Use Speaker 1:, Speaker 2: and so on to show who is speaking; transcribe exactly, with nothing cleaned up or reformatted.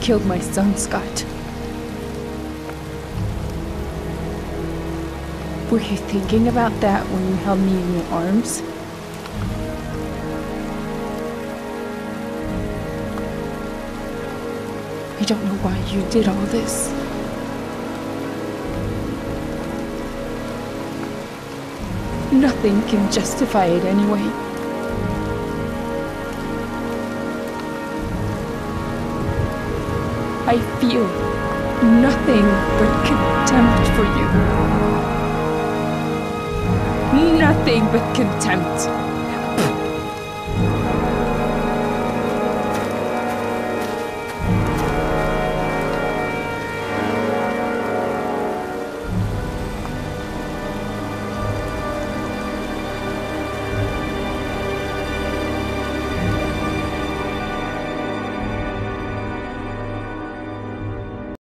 Speaker 1: killed my son, Scott. Were you thinking about that when you held me in your arms? I don't know why you did all this. Nothing can justify it anyway. I feel nothing but contempt for you. Nothing but contempt.